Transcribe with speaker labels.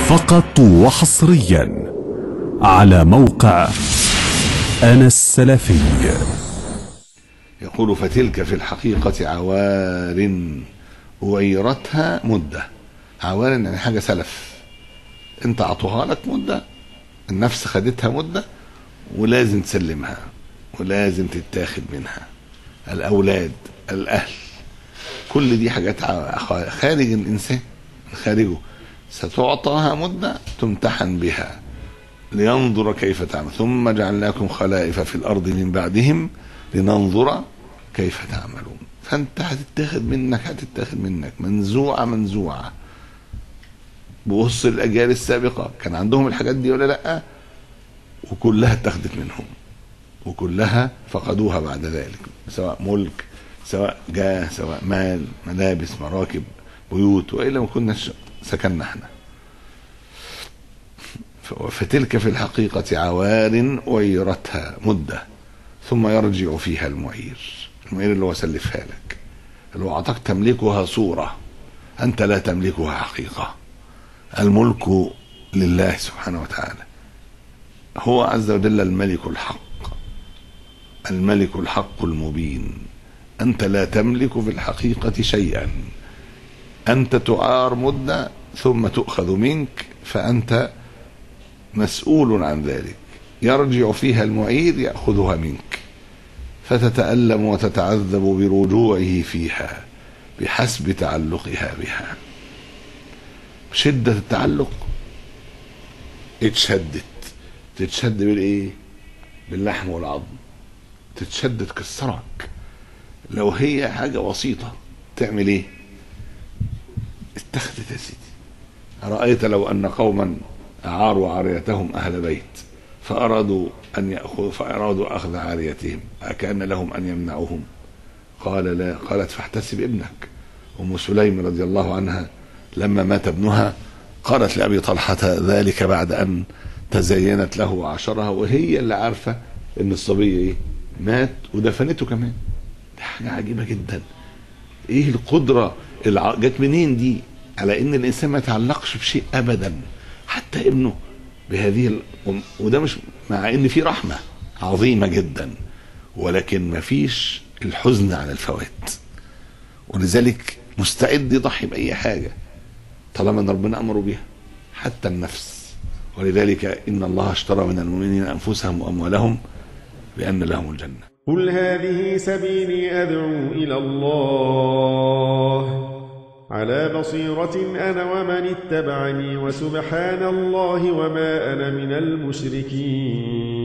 Speaker 1: فقط وحصريا على موقع أنا السلفي.
Speaker 2: يقول: فتلك في الحقيقة عوار غيرتها مدة. عوار يعني حاجة سلف، انت عطوها لك مدة، النفس خدتها مدة ولازم تسلمها ولازم تتاخد منها. الأولاد، الأهل، كل دي حاجات خارج الإنسان، خارجه، ستعطاها مدة تمتحن بها لينظر كيف تعمل. ثم جعلناكم خلائف في الأرض من بعدهم لننظر كيف تعملون. فأنت هتتاخد منك منزوعة. بوص الأجيال السابقة كان عندهم الحاجات دي ولا لأ؟ وكلها اتخذت منهم وكلها فقدوها بعد ذلك، سواء ملك، سواء جاه، سواء مال، ملابس، مراكب، بيوت، وإلا ما كناش سكننا احنا. فتلك في الحقيقة عوار ويرتها مدة ثم يرجع فيها المعير اللي هو سلفها لك، اللي هو أعطاك تملكها صورة، أنت لا تملكها حقيقة. الملك لله سبحانه وتعالى، هو عز وجل الملك الحق المبين. أنت لا تملك في الحقيقة شيئا، أنت تعار مدة ثم تؤخذ منك، فأنت مسؤول عن ذلك. يرجع فيها المعير يأخذها منك، فتتألم وتتعذب برجوعه فيها بحسب تعلقها بها. شدة التعلق تتشد بالإيه؟ باللحم والعظم، تتشد تكسرك. لو هي حاجة بسيطة تعمل إيه؟ اتخذت يا سيدي. أرأيت لو أن قوما أعاروا عاريتهم أهل بيت فأرادوا أخذ عاريتهم، أكان لهم أن يمنعوهم؟ قال لا. قالت: فاحتسب ابنك. أم سليم رضي الله عنها لما مات ابنها قالت لأبي طلحة ذلك بعد أن تزينت له وعشرها، وهي اللي عارفة إن الصبي إيه؟ مات ودفنته كمان. دي حاجة عجيبة جدا. إيه القدرة جت منين دي على إن الإنسان ما يتعلقش بشيء أبدا، حتى ابنه بهذه وده مش مع إن في رحمة عظيمة جدا، ولكن ما فيش الحزن على الفوات، ولذلك مستعد يضحي بأي حاجة طالما ان ربنا امره بها، حتى النفس. ولذلك ان الله اشترى من المؤمنين انفسهم واموالهم بان لهم الجنه.
Speaker 3: قل هذه سبيلي ادعو الى الله على بصيرة انا ومن اتبعني وسبحان الله وما انا من المشركين.